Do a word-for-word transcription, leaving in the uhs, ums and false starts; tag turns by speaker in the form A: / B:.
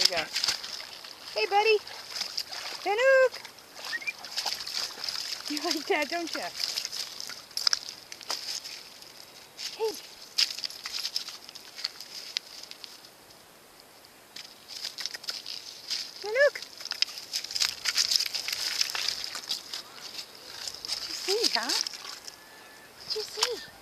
A: go. Hey, buddy. Nanuq. You like that, don't you? Hey. Nanuq. What'd you see, huh? What'd you see?